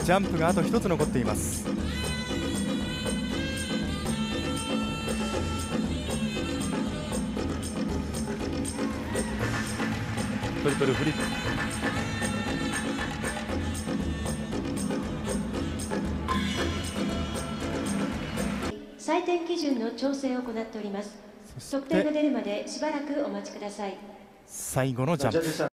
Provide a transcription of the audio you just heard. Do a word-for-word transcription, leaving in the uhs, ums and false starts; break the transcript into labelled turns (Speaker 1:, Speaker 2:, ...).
Speaker 1: ジャンプがあと一つ残っています。トリプルフリップ。
Speaker 2: 採点基準の調整を行っております。得点が出るまでしばらくお待ちください。
Speaker 1: 最後のジャンプ。